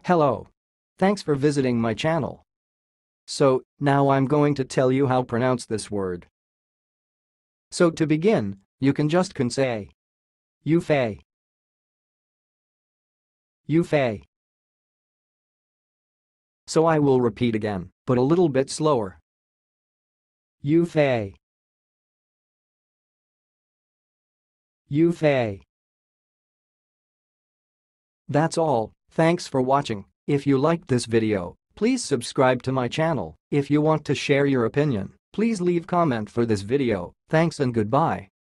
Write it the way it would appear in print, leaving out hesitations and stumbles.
Hello. Thanks for visiting my channel. So, now I'm going to tell you how to pronounce this word. So to begin, you can say Yufei. Yufei. So I will repeat again, but a little bit slower. Yufei. Yufei. That's all. Thanks for watching. If you liked this video, please subscribe to my channel. If you want to share your opinion, please leave comment for this video. Thanks and goodbye.